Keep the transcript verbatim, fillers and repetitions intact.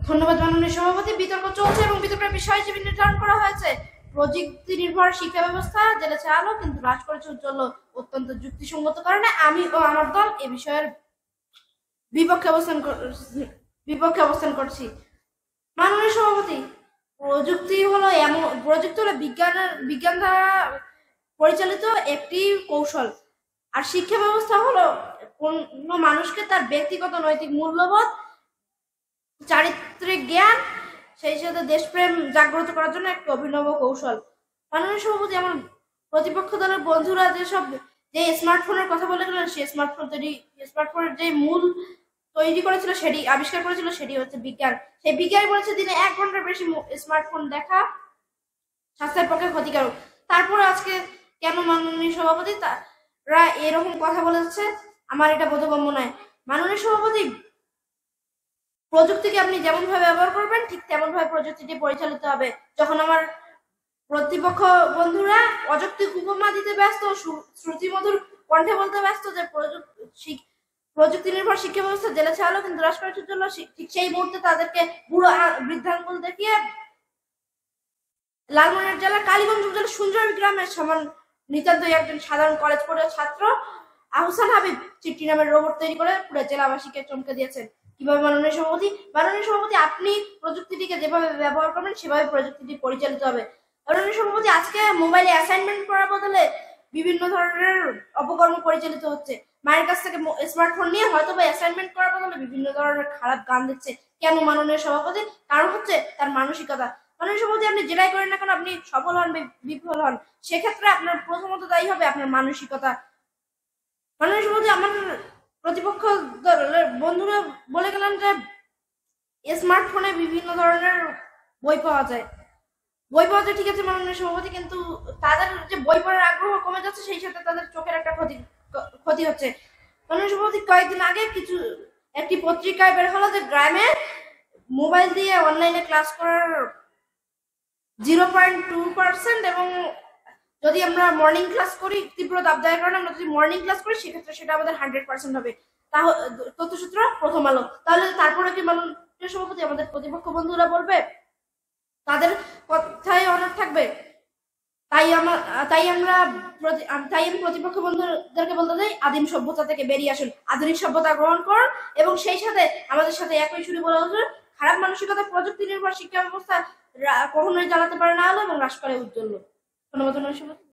ধন্যবাদ মাননীয় সভাপতি। বিতর্ক চলছে এবং বিতর্কের বিষয় হিসেবে নির্ধারণ করা হয়েছে প্রযুক্তি নির্ভর শিক্ষা ব্যবস্থা জেলেছে আলো কিন্তু হ্রাস করেছে উজ্জ্বল। অত্যন্ত যুক্তিসঙ্গত কারণে আমি ও আমার দল এ বিষয়ের বিপক্ষে অবস্থান বিপক্ষে অবস্থান করছি। মাননীয় সভাপতি, প্রযুক্তি হলো এমন প্রযুক্তি হলো বিজ্ঞানের বিজ্ঞান দ্বারা পরিচালিত একটি কৌশল, আর শিক্ষা ব্যবস্থা হলো কোনো মানুষকে তার ব্যক্তিগত নৈতিক মূল্যবোধ, চারিত্রিক জ্ঞান, সেই সাথে দেশপ্রেম জাগ্রত করার জন্য একটি অভিনব কৌশল। মাননীয় সভাপতি, আমার প্রতিপক্ষ দলের বন্ধুরা যেসব যে স্মার্টফোনের কথা বলে গেলেন, সেই স্মার্টফোন তৈরি স্মার্টফোনের যে মূল তৈরি করেছিল, সেটি আবিষ্কার করেছিল, সেটি হচ্ছে বিজ্ঞান। সেই বিজ্ঞানী বলেছে দিনে এক ঘন্টার বেশি স্মার্টফোন দেখা স্বাস্থ্যের পক্ষে ক্ষতিকারক। তারপরে আজকে কেন মাননীয় সভাপতি তারা এরকম কথা বলেছে, আমার এটা বোধগম্য নয়। মাননীয় সভাপতি, প্রযুক্তিকে আপনি যেমন ভাবে ব্যবহার করবেন ঠিক তেমন ভাবে প্রযুক্তিটি পরিচালিত হবে। যখন আমার প্রতিপক্ষ বন্ধুরা অযৌক্তিক উপমা দিতে ব্যস্ত, শ্রুতিমধুর কণ্ঠে বলতে ব্যস্ত যে প্রযুক্তি প্রযুক্তি নির্ভর শিক্ষা ব্যবস্থা জেলেছে আলো কিন্তু হ্রাস করার জন্য, ঠিক সেই মুহূর্তে তাদেরকে বুড়ো বৃদ্ধাঙ্গুল দেখিয়ে লালমনিরহাট জেলার কালীগঞ্জ উপজেলার সুঞ্জর গ্রামের সমান নিতান্ত একজন সাধারণ কলেজ পড়ুয়া ছাত্র আহসান হাবিব চিঠি নামের রোবট তৈরি করে পুরো জেলাবাসীকে চমকে দিয়েছেন। কিভাবে মাননীয় সভাপতি? মাননীয় সভাপতি, আপনি প্রযুক্তিটিকে যেভাবে ব্যবহার করবেন সেভাবে প্রযুক্তিটি পরিচালিত হবে। মাননীয় সভাপতি, আজকে মোবাইলে অ্যাসাইনমেন্ট করার বদলে বিভিন্ন ধরনের অপকর্ম পরিচালিত হচ্ছে। মায়ের কাছ থেকে স্মার্টফোন নিয়ে হয়তো বা অ্যাসাইনমেন্ট করার বদলে বিভিন্ন ধরনের খারাপ গান দিচ্ছে। কেন মাননীয় সভাপতি? কারণ হচ্ছে তার মানসিকতা। মাননীয় সভাপতি, আপনি যেটাই করেন না কেন, আপনি সফল হন বিফল হন, সেক্ষেত্রে আপনার প্রথমত দায়ী হবে আপনার মানসিকতা। মাননীয় সভাপতি, আমার প্রতিপক্ষ বন্ধুরা বলে গেলেন যে স্মার্টফোনে বিভিন্ন ধরনের বই পাওয়া যায়, বই পাওয়া যায় ঠিক আছে মাননীয় সভাপতি, কিন্তু তাদের যে বই পড়ার আগ্রহ কমে যাচ্ছে, সেই সাথে তাদের চোখের একটা ক্ষতি ক্ষতি হচ্ছে। মাননীয় সভাপতি, কয়েকদিন আগে কিছু একটি পত্রিকায় বের হলো যে গ্রামে মোবাইল দিয়ে অনলাইনে ক্লাস করার জিরো পয়েন্ট টু পার্সেন্ট এবং যদি আমরা মর্নিং ক্লাস করি তীব্র দাবদাহের কারণে আমরা যদি মর্নিং ক্লাস করি সেক্ষেত্রে সেটা আমাদের হান্ড্রেড পার্সেন্ট হবে। তাহলে তথ্যসূত্র প্রথম আলো। তাহলে তারপরে কি মাননীয় সভাপতি আমাদের প্রতিপক্ষ বন্ধুরা বলবে তাদের কথায় অনড় থাকবে? তাই আমার তাই আমরা তাই আমি প্রতিপক্ষ বন্ধুদেরকে বলতে চাই, আদিম সভ্যতা থেকে বেরিয়ে আসুন, আধুনিক সভ্যতা গ্রহণ করুন এবং সেই সাথে আমাদের সাথে একই সুরে বলা হচ্ছে খারাপ মানসিকতা প্রযুক্তি নির্ভর শিক্ষা ব্যবস্থা কখনোই চালাতে পারে না আলো এবং হ্রাস করে উজ্জ্বল। ধন্যবাদ।